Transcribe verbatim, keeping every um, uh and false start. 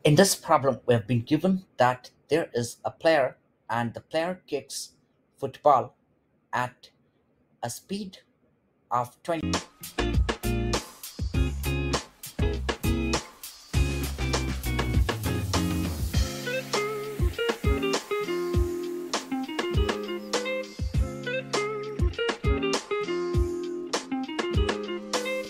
In this problem, we have been given that there is a player and the player kicks football at a speed of twenty.